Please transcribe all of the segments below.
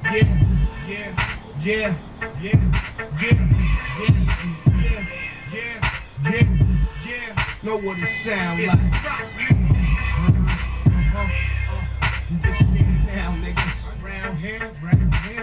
Know what it sound like. This nigga now, niggas. Round here, round here.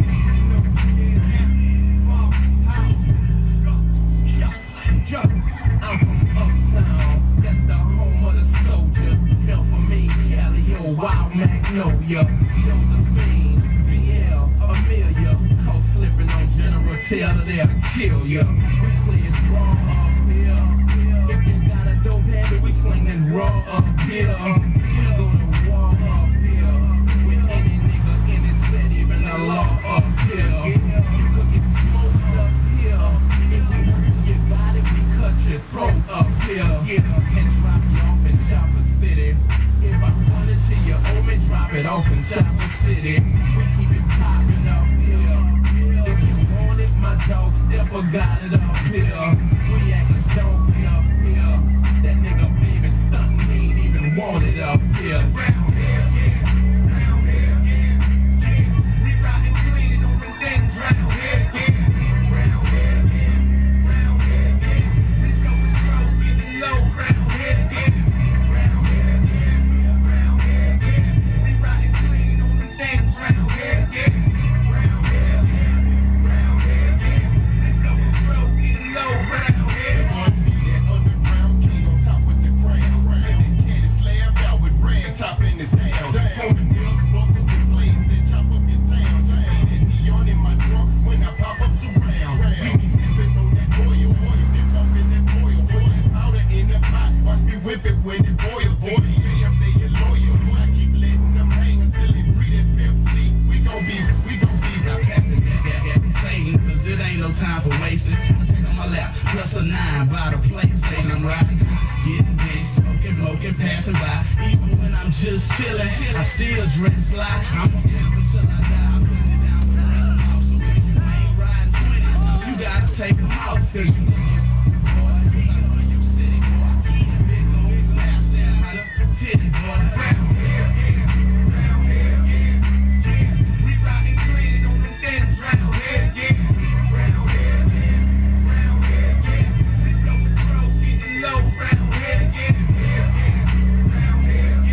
I'm from Uptown, that's the home of the soldiers. Hell for me, Cali, Wild Magnolia, Josephine, BL, Amelia, caught slipping on General Taylor, they'll kill ya. We play it raw up here. If you got a dope habit, we slinging raw up here. We go to war up here. With any nigga in it, said even the law up here. You could get smoked up here. If you got it, we cut your throat up here. And drop you off in Chopper City. If I wanted to, you owe me, drop it off in Chopper City. We keep it popping up here. If you want it, my dog Stepper got it up here. We acting dopey up here. That nigga baby stuntin', he ain't even want it up here. Round here, round here, we riding clean on them things round here, round here, round here, we going slow, getting low round here, round here, round here, we riding clean on them things round here, round here, round here, we going slow, getting low round here. Underground king on top with the crown, and candy slam out with brand top in his town. On the milk, buckle the flames that chop up your town. And neon in my trunk when I pop up surround. We be sipping on that oil, then pumping that oil, powder in the pot. Watch me whip it when it boils. Damn, they a loyal. I keep letting them hang until they free that Pepsi. We gon' be. Now passing that thing, cause it ain't no time for wasting. I take on my lap, plus a 9 by the PlayStation. I'm riding, getting bitch, smoking, passing by. Even when I'm just chilling, I still dress fly. I'm gonna dance until I die. I'm putting it down with the rain off. So if you ain't riding 20, you gotta take them out. Cause you boy, I'm on your city, boy. Big old glass down my titty, boy. Round here, round here, we riding clean on them things round here, round here, round here, we going slow, getting low round here, round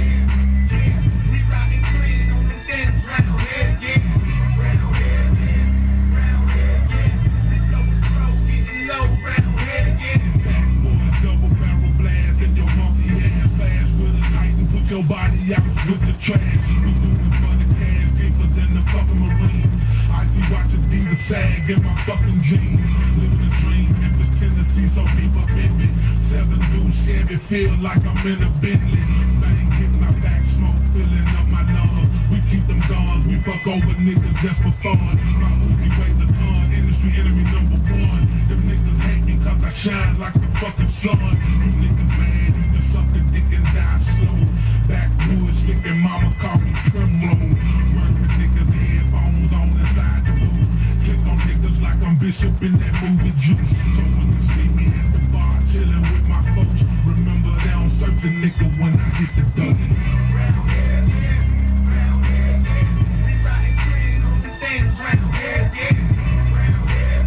here, we riding clean on them things round here, round here, round here, we going slow, getting low round here. Backboard, double barrel blast, and your monkey hand flash with a Titan. Put your body out with the trash. We do it for the cash, deeper than the fucking Marines. I see watches be the sag in my fucking jeans. Living a dream, Memphis, Tennessee, so deep up in me. 7 dudes Chevy, feel like I'm in a Bentley. Bang, hit my back, smoke, filling up my lungs. We keep them guns, we fuck over niggas just for fun. My Uzi weighs a ton, industry enemy #1. Them niggas hate me cause I shine like the fucking sun. You niggas mad, you just suck a dick and die slow. Backwoods, sticking mama call me Primrose. Murdering niggas, headphones on the side the booth. Click on niggas like I'm Bishop in that movie Juice. So when you see me at the bar chilling with my folks, remember they don't serve the nigga when I hit the dough. Round here, round here, we riding clean on them things round here, round here,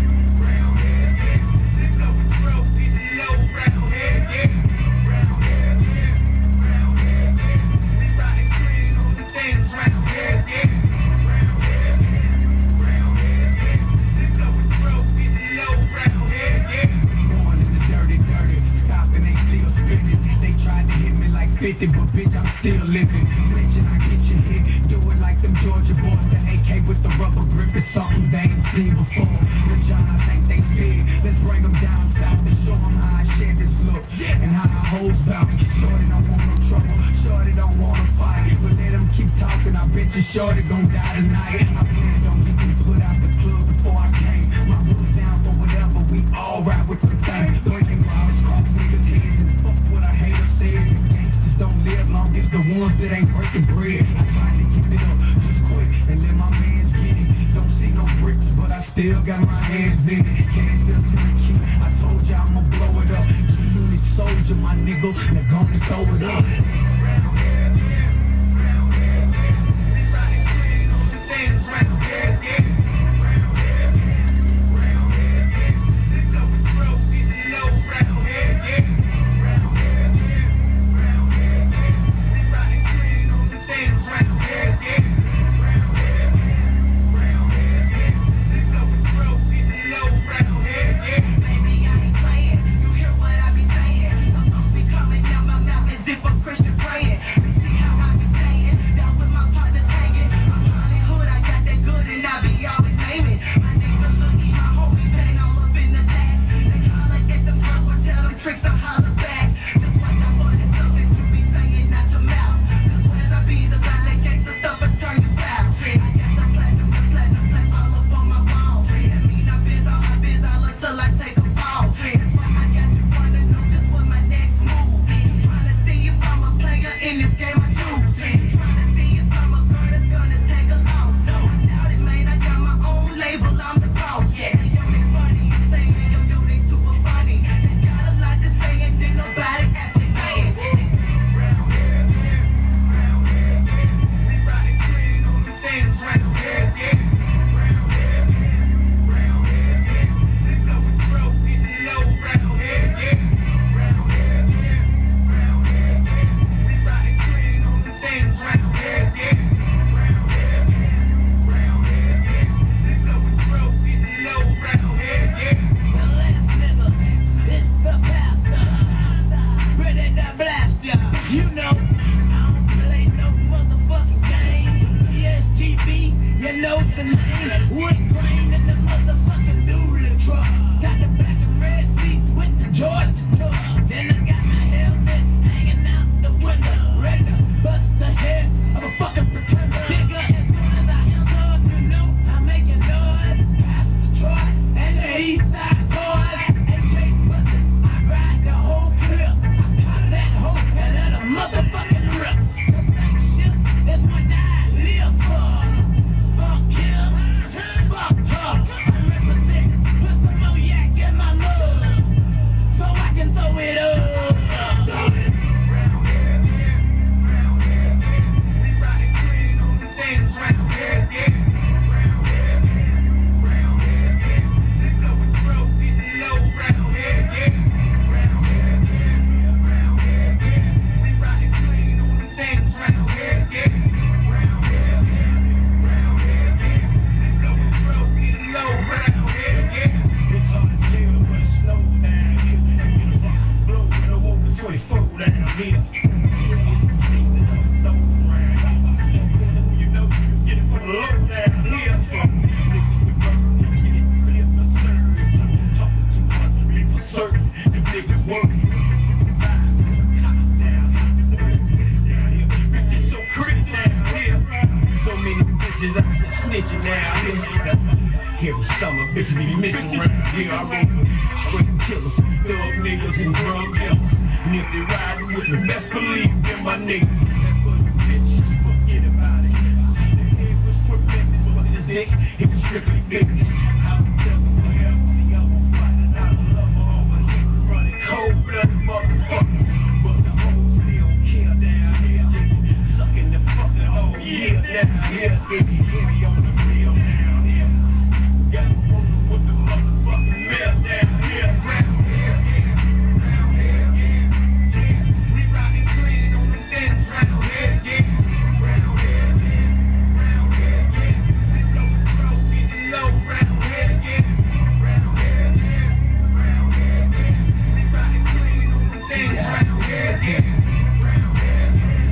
round here, we going slow, getting low round here, round here, round here, we riding clean on them things round here, round here, round here, we going slow, getting low round here. Born in the dirty, stopping, they still spinning. They tried to hit me like 50, but bitch, I'm still living. Bitch, I get you hit, do it like them Georgia boys. The AK with the rubber grip is something they ain't seen before. The John, I think they scared. Let's bring them down south and show them how I share this look and how I hold bout. Shorty don't want no trouble, shorty don't wanna fight, but let them keep talking. I bet you shorty gon' die tonight. I planned on getting put out the club before I came. My hood's down for whatever, we all ride with the thing. Breaking laws, cross niggas' heads, and fuck what a hater said. The gangsters don't live long, it's the ones that ain't breaking bread. I tried to keep it up just quick and let my mans get it. Don't see no bricks, but I still got my hands in it. Can't feel to the key, I told you I'ma blow it up. G-Unit soldier, my nigga, now go and throw it up. Round here, round here, we riding clean on them things round bitches, I'm just snitching now. Every summer, bitches be missing around here. I roll straight killers, thug niggas, and drug dealers. And if they riding with me, best believe them my niggas. That's for you bitches, forget about it. See the head was tripping, but this dick, it was strictly business. How the devil forever, see I'm on fire, and I love her on my head, running cold-blooded motherfucker. But the hoes still kill down here, sucking the fucking whole year down here, getting heavy on the bill down here. Got the woman with the motherfucking mail down here, round here, round here, yeah. We riding clean on them things round here, yeah. Round here, round here, yeah. We blowing throw, getting low round here, yeah. Round here, round here, yeah. We riding clean on them things round here, yeah. Round here,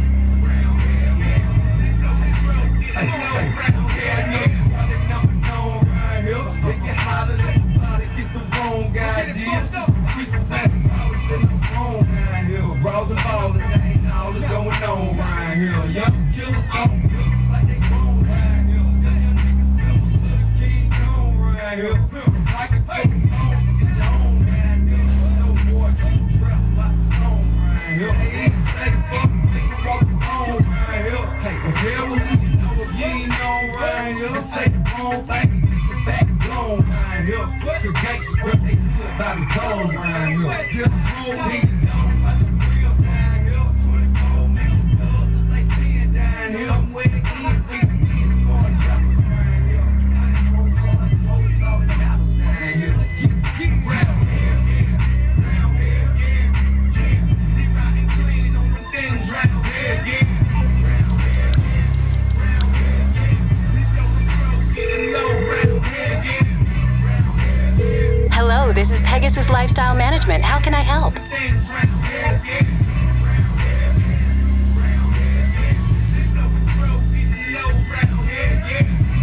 round here, yeah. We blowing throw, getting low round here, yeah. Running number known right here. They get hotter than somebody get the wrong ideas. Streets is at the powers in the wrong right here. Brawls and ballin', ain't all that's going on right here. Young killers on like they grown right here. Young niggas simple to the king gone right here. Like a focus on, get your own right here. No boy, don't trap like the song right here. They ain't say fuck, they can walk on right here. Take a real one, you know if you ain't on right here. Say the wrong thing, get your back blown right here. The gangsters, what they feel about his own right here. Still whole niggas down by the real down here. 24 niggas thugs, just like being down here. I'm where the kids see the kids smart choppers right here. I ain't gonna go like police all the cops down here. Get round here, yeah. Round here, yeah. Yeah. They riding clean on them things round here, yeah. Round here, yeah. Round here, yeah. We blowing throw, getting low round here, yeah. Round here, yeah. Hello, this is Pegasus Lifestyle Management. How can I help? Things round here, yeah. Round here, round here, yeah. We blowing throw, getting low round here, yeah.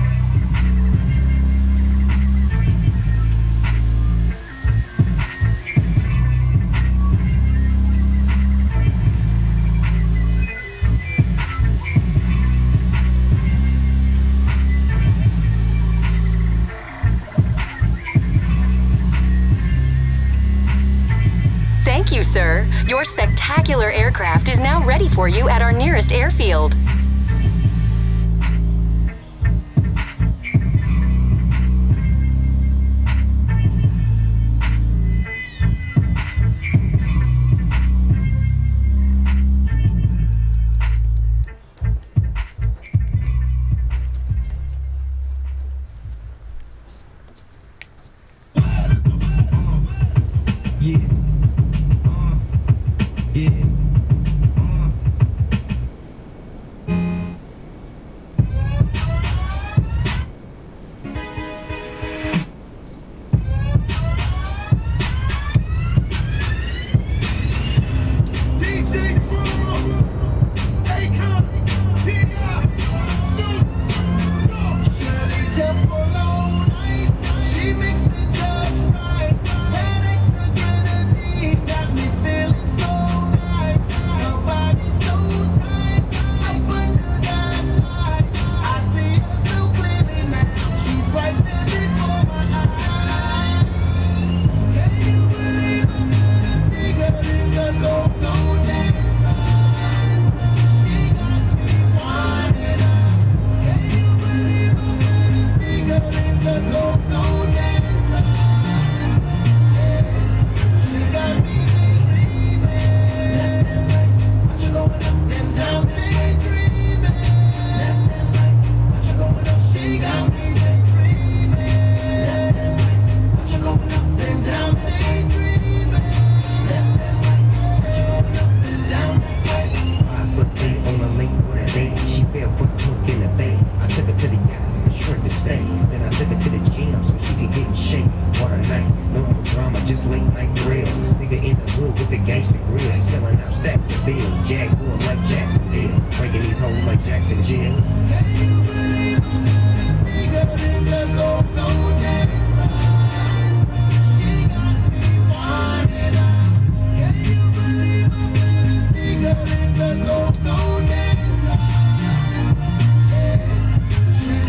Thank you, sir. Your spectacular aircraft is now ready for you at our nearest airfield. Yeah. Yeah. DJ Drama, Akon, T.I., Snoop, Shirley kept alone. She mixed the just right. That extra grenadine got me feeling so right. Her body so tight, up under that light. I see her so clearly now. She's right there before my eyes. Can you believe it? This girl is a go-go dancer. She got me wanting her. Can you believe it? This girl is a go-go dancer. She got me daydreaming. What you going up? Yes, I'm daydreaming. What you going up? She got me daydreaming. What you going up? Yes, I'm daydreaming. What you going up and down that way? 5'8" on a lake with a date. She barefoot took in the bay. I took her to the yacht, shrimp to stay. Then I took her to the gym so she could get in shape. What a night, no more drama, just late night thrills. Nigga in the hood with the gangster grills, selling out stacks of bills. Jaguar like Jacksonville, breaking these hoes like Jackson Jill. Can you believe this girl is a go-go dancer? She got me wanting her. Can you believe this girl is a go-go dancer?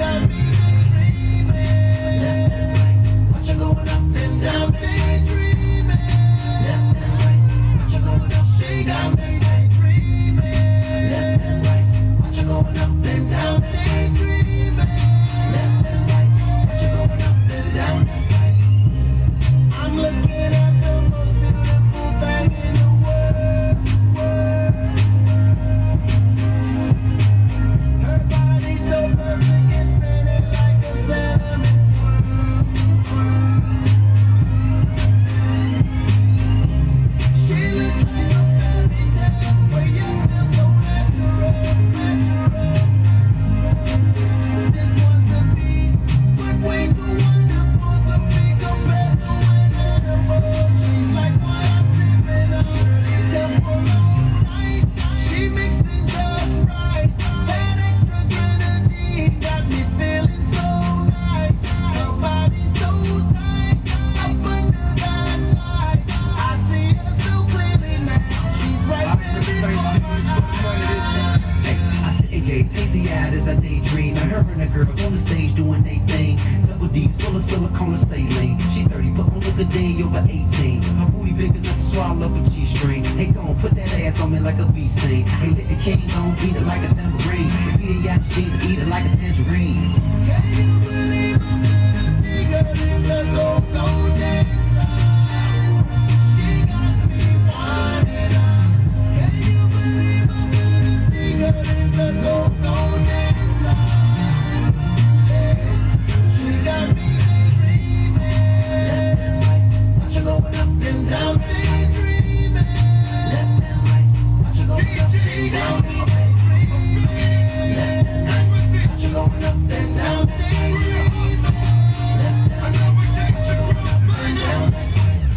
dream. I heard her girls on the stage doing they thing. Double D's full of silicone and saline. She 30, but don't look a day over 18. Her booty big enough to swallow up a G-string. Hey, gon' put that ass on me like a bee sting. Hey, let the king gon' beat it like a tambourine. If you ain't got your jeans, eat it like a tangerine. Can you believe I'm a secret in the go-go dancer? She got me winding up. Can you believe I'm a secret in the go-go dancer? Yeah, she got me daydreaming. Watch her going up and down, daydreaming. Left and right, watch her going up and down, daydreaming. Left and right, watch her going up and down, daydreaming. Left and right, watch her going up and down, daydreaming.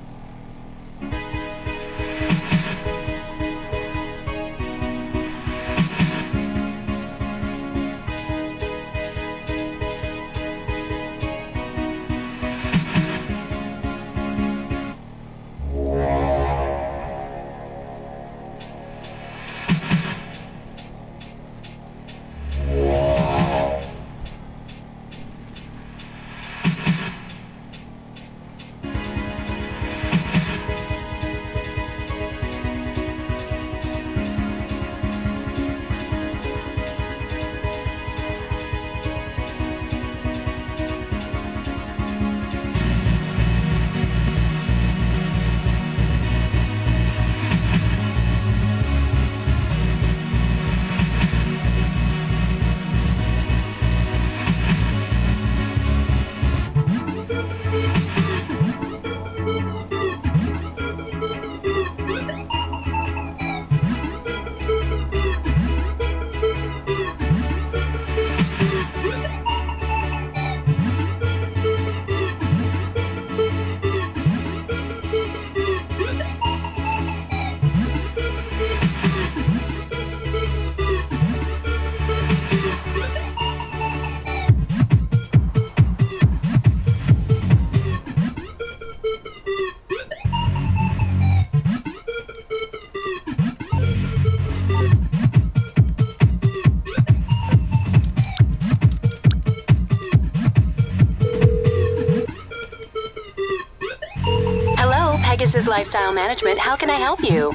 Hello, Pegasus Lifestyle Management. How can I help you?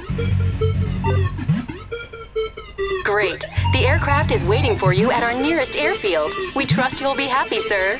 Great. The aircraft is waiting for you at our nearest airfield. We trust you'll be happy, sir.